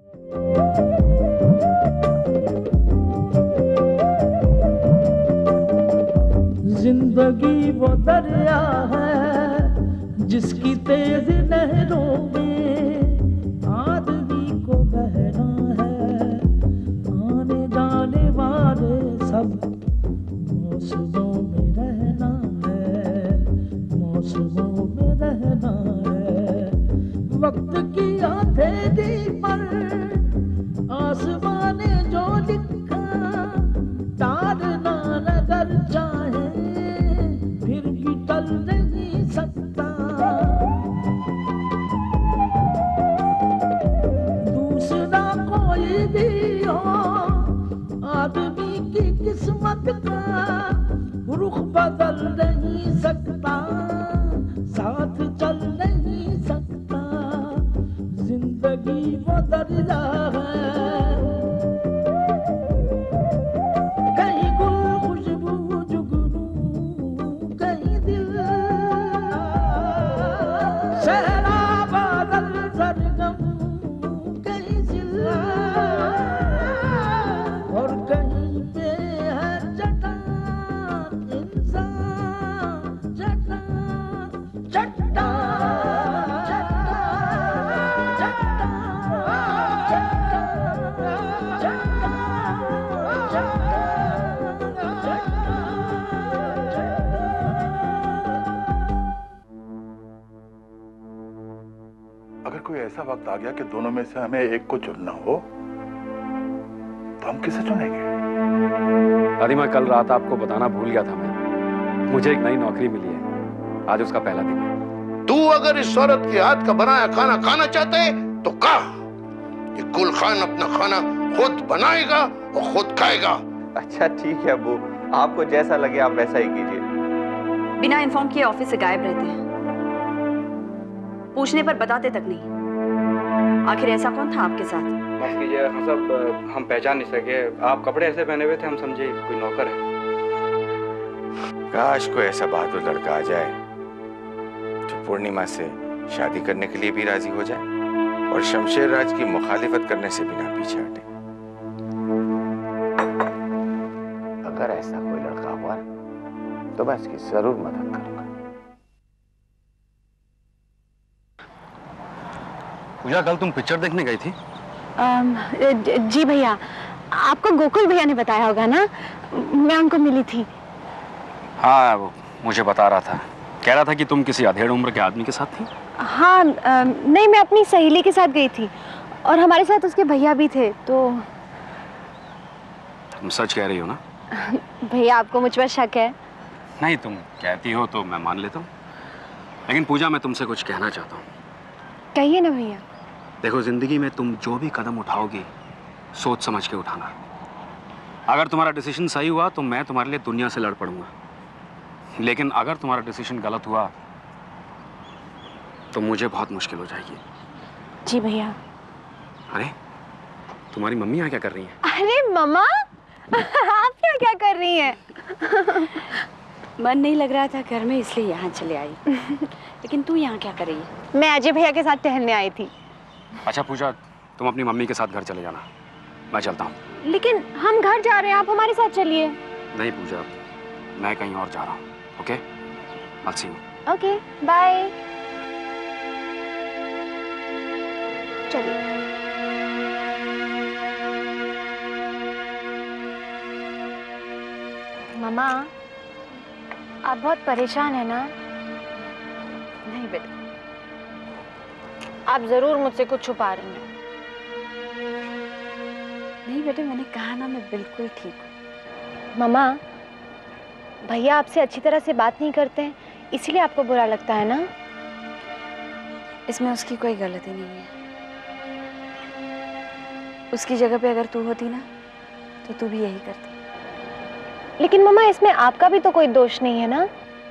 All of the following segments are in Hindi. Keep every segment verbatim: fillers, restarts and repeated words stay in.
जिंदगी वो दरिया है जिसकी तेज लहरों में आदमी को बहना है। आने जाने वाले सब मौसमों में रहना है, मौसमों में रहना है। वक्त की हथेली पर आसमान ने जो लिखा तारना नगर चाहे फिर भी टल नहीं सकता। दूसरा कोई भी हो आदमी की किस्मत का रुख बदल नहीं सकता, साथ चल नहीं सकता। जिंदगी वो दरिया है, कहीं गुल खुशबू जुगनू, कहीं दिल सहरा बादल सरगम, कहीं जिला और कहीं पे है चट्टान इंसान, चट्टान चट्टान अगर कोई ऐसा वक्त आ गया कि दोनों में से हमें एक को चुनना हो तो हम किसे चुनेंगे? दादी मैं कल रात आपको बताना भूल गया था, मैं मुझे एक नई नौकरी मिली है, आज उसका पहला दिन है। तू अगर इस औरत के हाथ का बनाया खाना खाना चाहते है तो कहा, ये गुल खान अपना खाना खुद बनाएगा और खुद खाएगा। अच्छा ठीक है अब्बू, आपको जैसा लगे आप वैसा ही कीजिए। बिना इन्फॉर्म किए ऑफिस से गायब रहते हैं, पूछने पर बताते तक नहीं। आखिर ऐसा कौन था आपके साथ? माफ कीजिए हाँ साहब, हम पहचान नहीं सके। आप कपड़े ऐसे पहने हुए थे, हम समझे कोई नौकर है। काश कोई ऐसा बहादुर लड़का आ जाए जो पूर्णिमा से शादी करने के लिए भी राजी हो जाए और शमशेर राज की मुखालिफत करने से भी ना पीछे हटे। अगर ऐसा कोई लड़का हुआ तो मैं इसकी जरूर मदद करूंगा। पूजा कल तुम पिक्चर देखने गई थी? आम, जी भैया, आपको गोकुल भैया ने बताया होगा ना, मैं उनको मिली थी। हाँ वो मुझे बता रहा था, कह रहा था कि तुम किसी अधेड़ उम्र के आदमी के साथ थी। हाँ आ, नहीं मैं अपनी सहेली के साथ गई थी और हमारे साथ उसके भैया भी थे। तो तुम सच कह रही हो ना? भैया आपको मुझ पर शक है? नहीं तुम कहती हो तो मैं मान लेता हूँ, लेकिन पूजा मैं तुमसे कुछ कहना चाहता हूँ। कहिए ना भैया। देखो जिंदगी में तुम जो भी कदम उठाओगी सोच समझ के उठाना। अगर तुम्हारा डिसीजन सही हुआ तो मैं तुम्हारे लिए दुनिया से लड़ पड़ूंगा, लेकिन अगर तुम्हारा डिसीजन गलत हुआ तो मुझे बहुत मुश्किल हो जाएगी। जी भैया। अरे तुम्हारी मम्मी यहाँ क्या कर रही हैं? अरे मम्मा आप यहाँ क्या कर रही हैं? मन नहीं लग रहा था घर में, इसलिए यहाँ चले आई। लेकिन तू यहाँ क्या कर रही है? मैं अजय भैया के साथ टहलने आई थी। अच्छा पूजा तुम अपनी मम्मी के साथ घर चले जाना, मैं चलता हूँ। लेकिन हम घर जा रहे हैं, आप हमारे साथ चलिए। नहीं पूजा, मैं कहीं और जा रहा हूँ। Okay I'll see you. Okay bye. चलिए। मामा आप बहुत परेशान है ना? नहीं बेटा। आप जरूर मुझसे कुछ छुपा रही हैं। नहीं बेटे, मैंने कहा ना मैं बिल्कुल ठीक हूँ। मामा भैया आपसे अच्छी तरह से बात नहीं करते हैं, इसलिए आपको बुरा लगता है ना? इसमें उसकी कोई गलती नहीं है। उसकी जगह पे अगर तू होती ना तो तू भी यही करती। लेकिन मामा इसमें आपका भी तो कोई दोष नहीं है ना?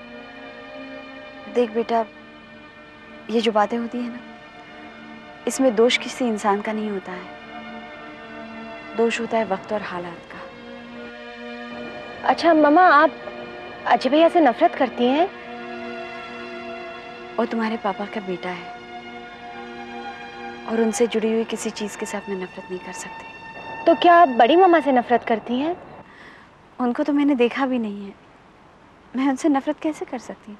देख बेटा, ये जो बातें होती है ना, इसमें दोष किसी इंसान का नहीं होता है, दोष होता है वक्त और हालात का। अच्छा मामा आप अजय भैया से नफरत करती हैं? वो तुम्हारे पापा का बेटा है और उनसे जुड़ी हुई किसी चीज़ के साथ मैं नफरत नहीं कर सकती। तो क्या आप बड़ी मामा से नफरत करती हैं? उनको तो मैंने देखा भी नहीं है, मैं उनसे नफरत कैसे कर सकती हूँ?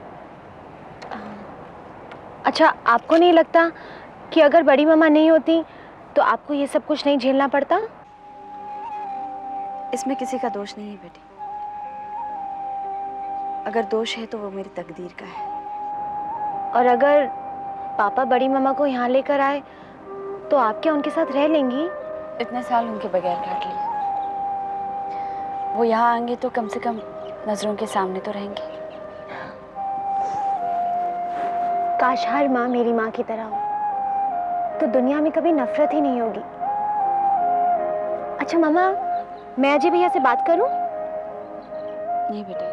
अच्छा, आपको नहीं लगता कि अगर बड़ी मामा नहीं होती तो आपको ये सब कुछ नहीं झेलना पड़ता? इसमें किसी का दोष नहीं है बेटी। अगर दोष है तो वो मेरी तकदीर का है। और अगर पापा बड़ी मामा को यहाँ लेकर आए तो आप क्या उनके साथ रह लेंगी? इतने साल उनके बगैर काट लिए, वो यहाँ आएंगे तो कम से कम नजरों के सामने तो रहेंगे। काश हर माँ मेरी माँ की तरह हो, तो दुनिया में कभी नफरत ही नहीं होगी। अच्छा मामा, मैं अजय भैया से बात करूं? नहीं बेटा,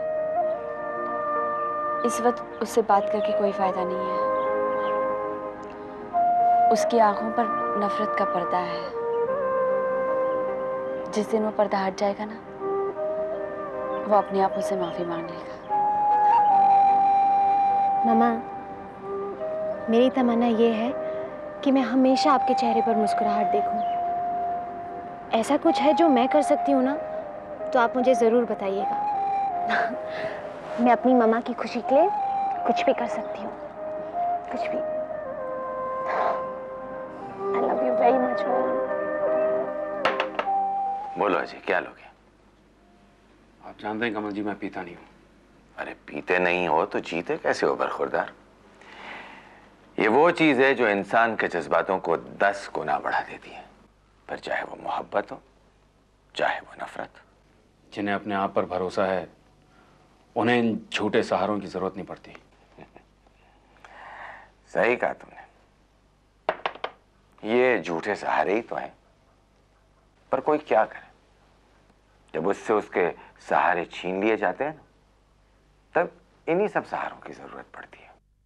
इस वक्त उससे बात करके कोई फायदा नहीं है। उसकी आंखों पर नफरत का पर्दा है। जिस दिन वो पर्दा हट जाएगा ना, वो अपने आप उसे माफी मांग लेगा। मामा, मेरी तमन्ना ये है कि मैं हमेशा आपके चेहरे पर मुस्कुराहट देखूं। ऐसा कुछ है जो मैं कर सकती हूँ ना, तो आप मुझे जरूर बताइएगा। मैं अपनी मामा की खुशी के लिए कुछ भी कर सकती हूँ, कुछ भी। I love you very much, मामा। बोलो अजय, क्या लोगे? आप जानते हैं कमल जी, मैं पीता नहीं हूँ। अरे पीते नहीं हो तो जीते कैसे हो बरखुरदार? ये वो चीज है जो इंसान के जज्बातों को दस गुना बढ़ा देती है, पर चाहे वो मोहब्बत हो चाहे वो नफरत। जिन्हें अपने आप पर भरोसा है उन्हें इन झूठे सहारों की जरूरत नहीं पड़ती। सही कहा तुमने, ये झूठे सहारे ही तो हैं। पर कोई क्या करे, जब उससे उसके सहारे छीन लिए जाते हैं ना, तब इन्हीं सब सहारों की जरूरत पड़ती है।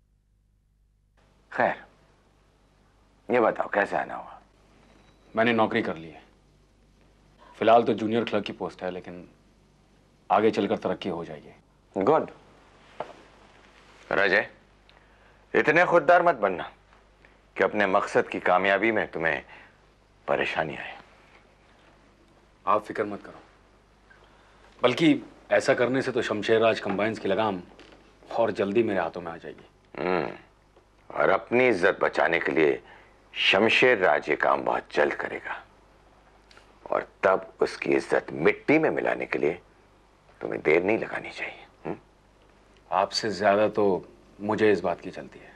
खैर, ये बताओ कैसे आना हुआ? मैंने नौकरी कर ली है। फिलहाल तो जूनियर क्लर्क की पोस्ट है, लेकिन आगे चलकर तरक्की हो जाएगी। गुड। राजय, इतने खुददार मत बनना कि अपने मकसद की कामयाबी में तुम्हें परेशानी आए। आप फिक्र मत करो, बल्कि ऐसा करने से तो शमशेर राज कंबाइंस की लगाम और जल्दी मेरे हाथों में आ जाएगी। हम्म, और अपनी इज्जत बचाने के लिए शमशेर राज ये काम बहुत जल्द करेगा, और तब उसकी इज्जत मिट्टी में मिलाने के लिए तुम्हें देर नहीं लगानी चाहिए। हुँ? आपसे ज्यादा तो मुझे इस बात की चलती है।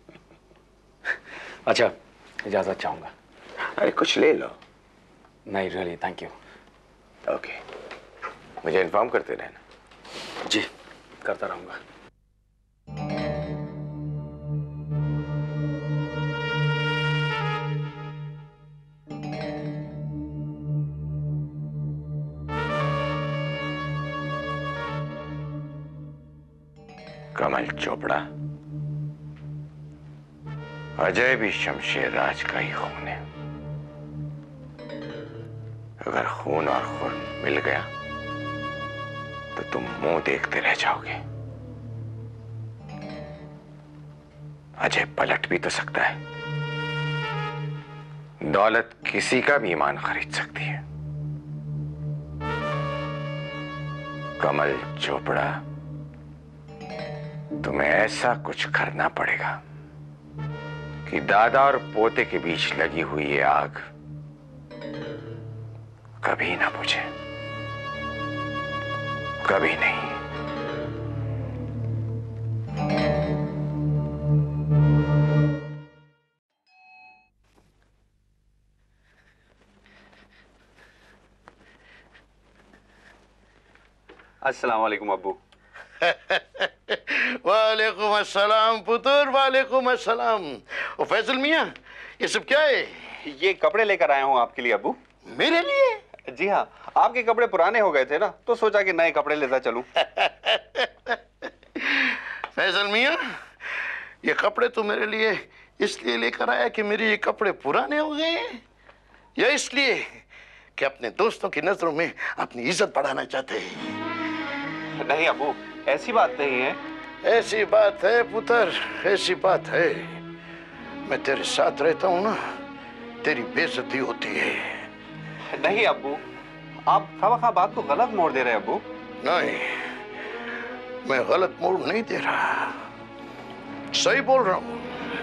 अच्छा, इजाजत चाहूंगा। अरे कुछ ले लो। नहीं, रियली थैंक यू। ओके, मुझे इन्फॉर्म करते रहना। जी, करता रहूंगा। कमल चोपड़ा, अजय भी शमशेर राज का ही खून है। अगर खून और खून मिल गया तो तुम मुंह देखते रह जाओगे। अजय पलट भी तो सकता है। दौलत किसी का भी ईमान खरीद सकती है। कमल चोपड़ा, तुम्हें ऐसा कुछ करना पड़ेगा कि दादा और पोते के बीच लगी हुई ये आग कभी ना बुझे, कभी नहीं। अस्सलाम वालेकुम अब्बू। वालेकुम अस्सलाम पुत्र, वालेकुम अस्सलाम। ओ फैजल मियाँ, ये सब क्या है? ये कपड़े लेकर आया हूँ आपके लिए अब्बू। मेरे लिए? जी हाँ, आपके कपड़े पुराने हो गए थे ना, तो सोचा कि नए कपड़े लेता चलूं। फैजल मियाँ, ये कपड़े तो मेरे लिए इसलिए लेकर आया कि मेरे ये कपड़े पुराने हो गए हैं, या इसलिए कि अपने दोस्तों की नजरों में अपनी इज्जत बढ़ाना चाहते हैं? नहीं अब्बू, ऐसी बात नहीं है। ऐसी बात है पुत्र, ऐसी बात है। मैं तेरे साथ रहता हूं ना, तेरी बेइज्जती होती है। नहीं अब्बू, आप खामखा बात को गलत मोड़ दे रहे हैं अब्बू। नहीं, मैं गलत मोड़ नहीं दे रहा, सही बोल रहा हूं।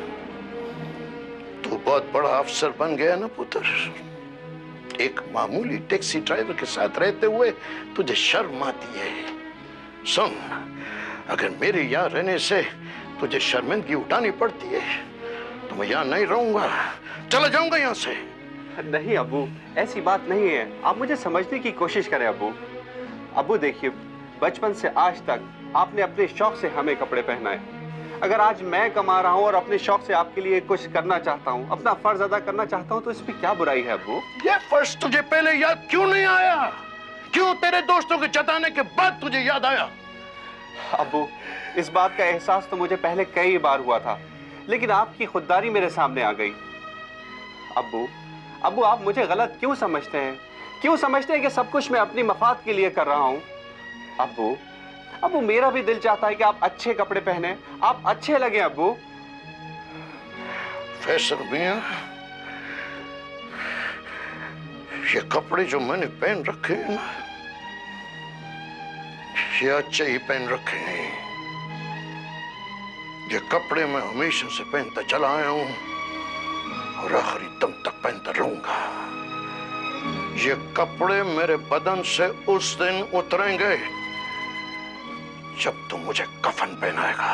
तू बहुत बड़ा अफसर बन गया ना पुत्र। एक मामूली टैक्सी ड्राइवर के साथ रहते हुए तुझे शर्म आती है। सुन, अगर मेरे यहाँ रहने से तुझे शर्मिंदगी उठानी पड़ती है तो मैं यहाँ नहीं रहूंगा, चला जाऊंगा यहाँ से। नहीं अब्बू, ऐसी बात नहीं है, आप मुझे समझने की कोशिश करें अब्बू। अब्बू देखिए, बचपन से आज तक आपने अपने शौक से हमें कपड़े पहनाए। अगर आज मैं कमा रहा हूं और अपने शौक से आपके लिए कुछ करना चाहता हूं, अपना फर्ज अदा करना चाहता हूं, तो इसमें क्या बुराई है अब्बू? ये फर्ज तुझे पहले याद क्यों नहीं आया? क्यों तेरे दोस्तों के जताने के बाद तुझे याद आया? अब्बू, इस बात का एहसास तो मुझे पहले कई बार हुआ था, लेकिन आपकी खुददारी मेरे सामने आ गई। अब्बू, अब्बू आप मुझे गलत क्यों समझते हैं? क्यों समझते हैं कि सब कुछ मैं अपनी मफाद के लिए कर रहा हूं? अब्बू, अब्बू मेरा भी दिल चाहता है कि आप अच्छे कपड़े पहने, आप अच्छे लगे अब्बू। फैसल मियां, ये कपड़े जो मैंने पहन रखे हैं ना, ये अच्छे ही पहन रखे हैं। ये कपड़े मैं हमेशा से पहनता चला आया हूं और आखिरी दम तक पहनता रहूंगा। ये कपड़े मेरे बदन से उस दिन उतरेंगे जब तुम मुझे कफन पहनाएगा।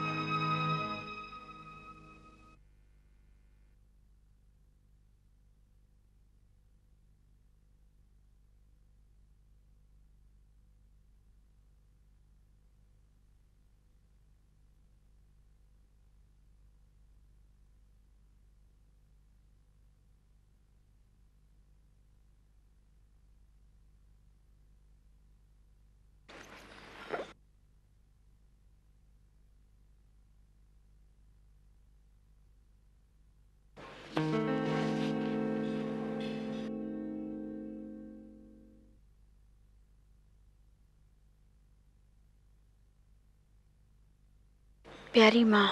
प्यारी माँ,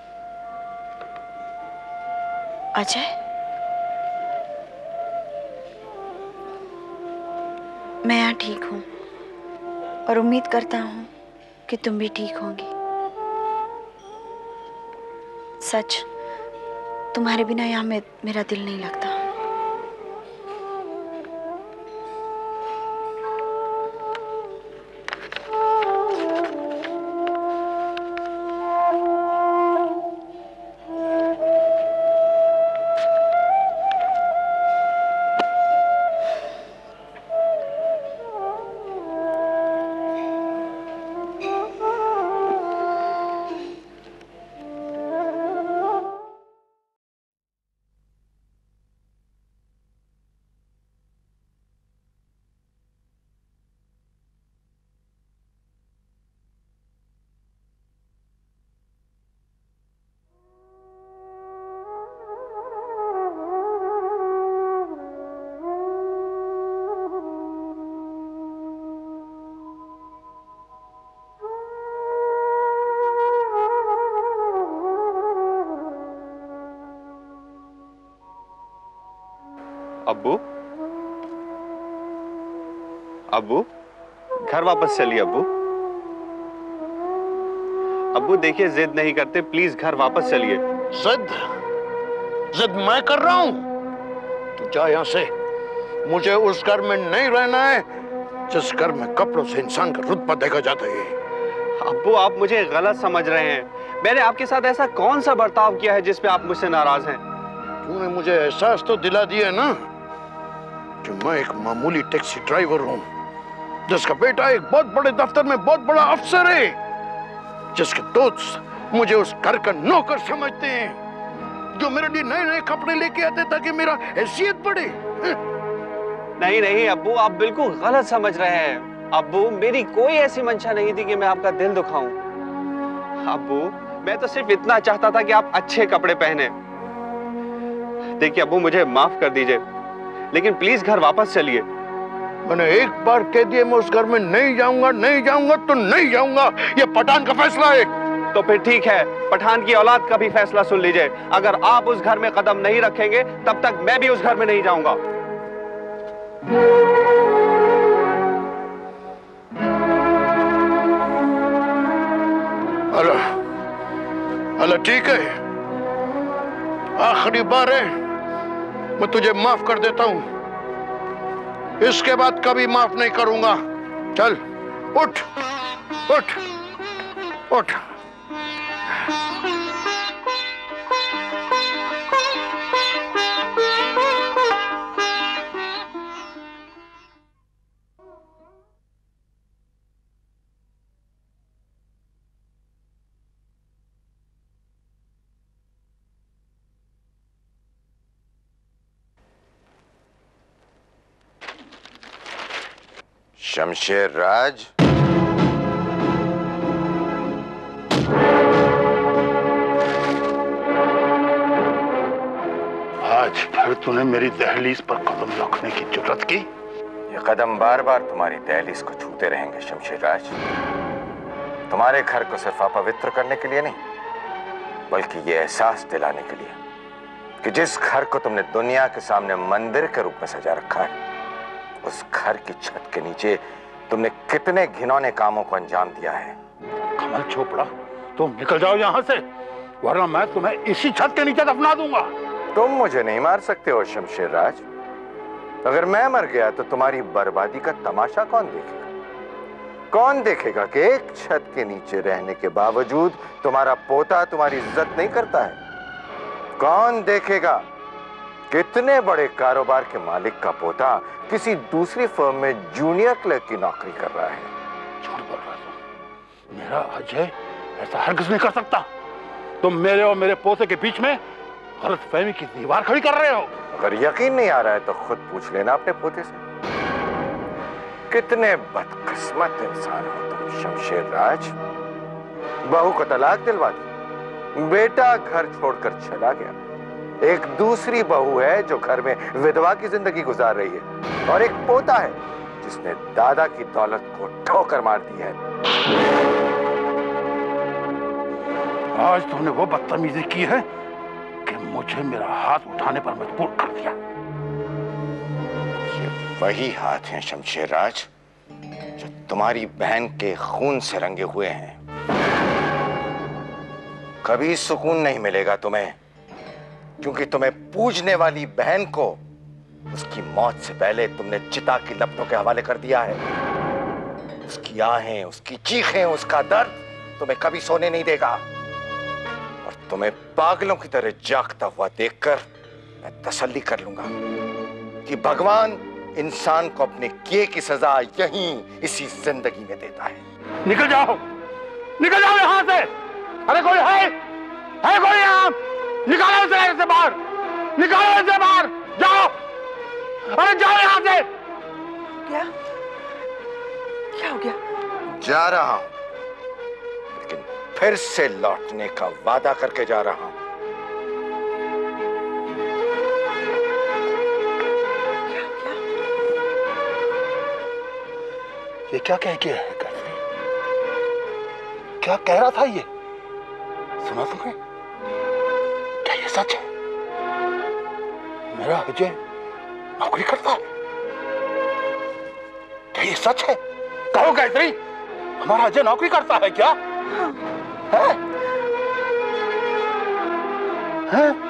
अजय, मैं यहाँ ठीक हूँ और उम्मीद करता हूँ कि तुम भी ठीक होंगी। सच, तुम्हारे बिना यहाँ में मेरा दिल नहीं लगता। अब्बू, अब्बू घर वापस चलिए अब्बू। अब्बू देखिए, जिद नहीं करते, प्लीज घर वापस चलिए। जिद जिद मैं कर रहा हूं? तू जा यहां से। मुझे उस घर में नहीं रहना है जिस घर में कपड़ों से इंसान का रुतबा देखा जाता है। अब्बू आप मुझे गलत समझ रहे हैं। मैंने आपके साथ ऐसा कौन सा बर्ताव किया है जिस पे आप मुझसे नाराज हैं? तूने मुझे एहसास तो दिला दिया ना कि मैं एक मामूली टैक्सी ड्राइवर हूं, जिसका बेटा एक बहुत बड़े दफ्तर में बहुत बड़ा अफसर है, जिसके दोस्त मुझे उस घर का नौकर समझते हैं, जो मेरे लिए नए नए कपड़े लेके आते ताकि मेरा हैसियत बढ़े। नहीं नहीं अब्बू, आप बिल्कुल गलत समझ रहे हैं। अब्बू मेरी कोई ऐसी मंशा नहीं थी कि मैं आपका दिल दुखाऊं। अब्बू मैं तो सिर्फ इतना चाहता था कि आप अच्छे कपड़े पहने। देखिए अब्बू, मुझे माफ कर दीजिए, लेकिन प्लीज घर वापस चलिए। मैंने एक बार कह दिया मैं उस घर में नहीं जाऊंगा, नहीं जाऊंगा तो नहीं जाऊंगा। ये पठान का फैसला है। तो फिर ठीक है, पठान की औलाद का भी फैसला सुन लीजिए। अगर आप उस घर में कदम नहीं रखेंगे तब तक मैं भी उस घर में नहीं जाऊंगा। अल्लाह अल्लाह ठीक है, आखिरी बार है, मैं तुझे माफ कर देता हूं, इसके बाद कभी माफ नहीं करूंगा। चल उठ उठ उठ। शमशेर राज, आज फिर तूने मेरी दहलीज पर कदम रखने की जुर्रत की। ये कदम बार बार तुम्हारी दहलीज को छूते रहेंगे शमशेर राज। तुम्हारे घर को सिर्फ अपवित्र करने के लिए नहीं, बल्कि ये एहसास दिलाने के लिए कि जिस घर को तुमने दुनिया के सामने मंदिर के रूप में सजा रखा है, उस घर की छत के नीचे तुमने कितने घिनौने कामों को अंजाम दिया है। कमल चोपड़ा, तुम निकल जाओ यहाँ से, वरना मैं तुम्हें इसी छत के नीचे दफना दूंगा। तुम मुझे नहीं मार सकते हो शमशेर राज। अगर मैं मर गया तो तुम्हारी बर्बादी का तमाशा कौन देखेगा? कौन देखेगा कि एक छत के नीचे रहने के बावजूद तुम्हारा पोता तुम्हारी इज्जत नहीं करता है? कौन देखेगा कितने बड़े कारोबार के मालिक का पोता किसी दूसरी फर्म में जूनियर क्लर्क की नौकरी कर रहा है? झूठ बोल रहा तुम। मेरा अजय ऐसा हरगिज़ नहीं कर सकता। तुम मेरे और मेरे पोते के बीच में गलतफहमी की दीवार खड़ी कर रहे हो। अगर यकीन नहीं आ रहा है तो खुद पूछ लेना अपने पोते से। कितने बदकिस्मत इंसान हो तुम शमशेर राज। बहू को तलाक दिलवा दी, बेटा घर छोड़कर चला गया, एक दूसरी बहू है जो घर में विधवा की जिंदगी गुजार रही है, और एक पोता है जिसने दादा की दौलत को ठोकर मार दी है। आज तुमने वो बदतमीजी की है कि मुझे मेरा हाथ उठाने पर मजबूर कर दिया। ये वही हाथ हैं शमशेर राज जो तुम्हारी बहन के खून से रंगे हुए हैं। कभी सुकून नहीं मिलेगा तुम्हें, क्योंकि तुम्हें पूजने वाली बहन को उसकी मौत से पहले तुमने चिता की लपटों के हवाले कर दिया है। उसकी आहें, उसकी चीखें, उसका दर्द तुम्हें कभी सोने नहीं देगा, और तुम्हें पागलों की तरह जागता हुआ देखकर मैं तसल्ली कर लूंगा कि भगवान इंसान को अपने किए की सजा यहीं इसी जिंदगी में देता है। निकल जाओ, निकल जाओ यहां से। अरे कोई है, है कोई यहां? निकालो इसे यहाँ से बाहर, निकालो इसे बाहर, जाओ, अरे जाओ यहाँ से। क्या क्या हो गया? जा रहा हूं, लेकिन फिर से लौटने का वादा करके जा रहा हूं। क्या क्या ये क्या कह के है? क्या कह रहा था ये? सुना तुमने? क्या ये सच है? मेरा अजय नौकरी करता है? क्या ये सच है? कहो गायत्री, हमारा अजय नौकरी करता है क्या? है? है?